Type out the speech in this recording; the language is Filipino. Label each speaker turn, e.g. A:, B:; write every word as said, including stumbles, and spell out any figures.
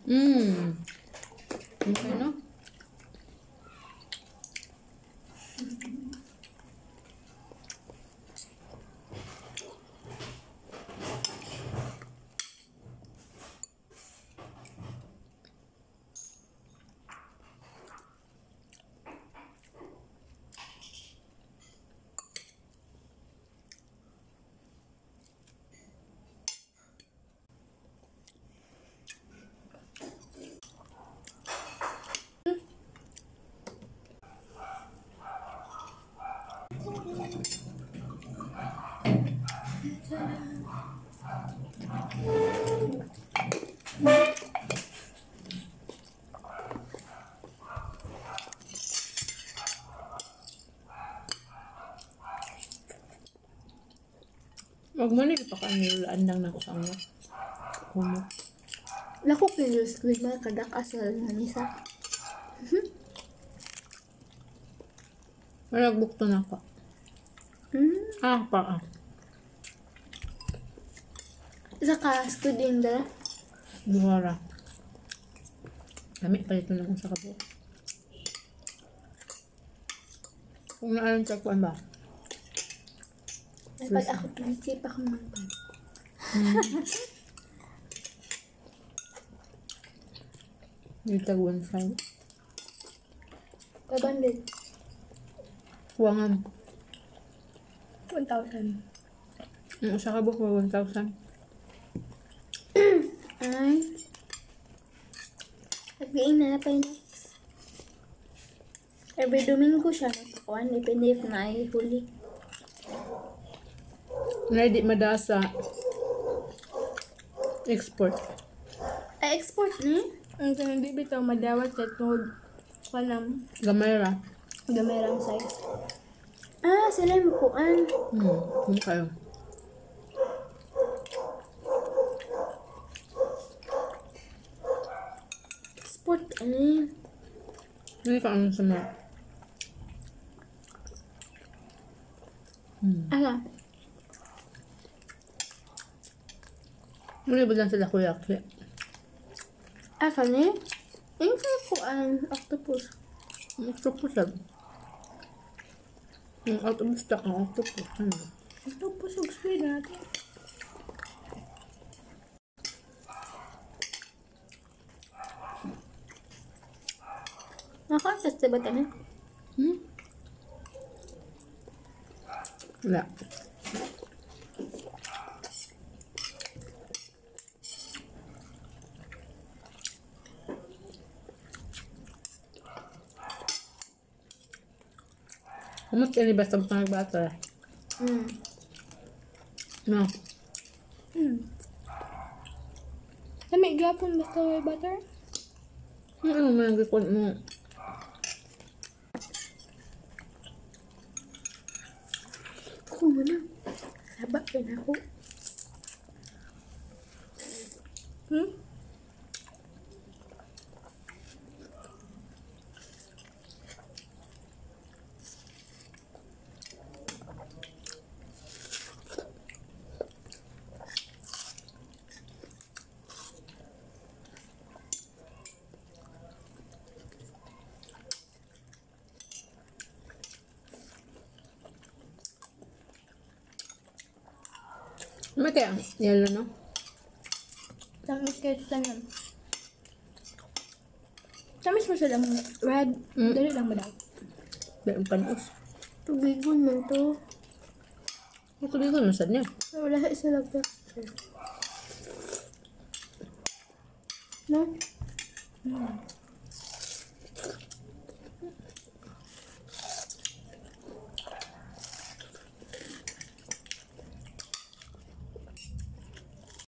A: Hmm. Okay, no? Wag mo nila pa kanilaan lang ng sango. Kumo.
B: Lakok ni squid na kadak asal na nisa.
A: Malagbukto na ako.
B: Hmm.
A: Ah, pa ah.
B: Isa ka squid yung dala.
A: Buhara. Kami palito lang sa kabo. Kung naalang sa kuwan ba?
B: Ay, pag ako pinisip ako magpag.
A: Yung tagwan sa
B: five hundred.
A: kuwangan.
B: one thousand.
A: Yung isa ka buko, one thousand.
B: Ay. Nagbiing na na pa yung next. Every Domingo siya nagpakuan. Depende if na ay huli.
A: Ready madasa. Export.
B: Ay, export ni? Ang kanang di bitaw madawat sa tungod pa ng
A: Gamera.
B: gamerang size. Ah, sila yung makuan.
A: Hmm, kung kayo.
B: Export ani.
A: Hindi ka ano sa mga. Hmm.
B: Ala.
A: Muli ba lang sila kuya? Kaya.
B: Ah, kani? Yung sa kuan, octopus.
A: Ang octopus lang. Ang octopus tak ang octopus. Ano?
B: Octopus og squid natin. Naka-test ba tayo?
A: Hmm? Wala. Kumot ka ni basta basta nagbata.
B: Hmm.
A: No.
B: Hmm. Lami gapon basta may butter?
A: Ano man ang gikon mo?
B: Ako muna. Sabak din ako. Hmm?
A: Ano kaya? Yellow, no?
B: Tamis kayo sa tanan. Tamis mo sila mo. Red.
A: Mm.
B: Dali lang ba daw?
A: Bayang panos.
B: Tubigon man to.
A: Ito bigyan mo saan niya.
B: Wala sa isa lang. No?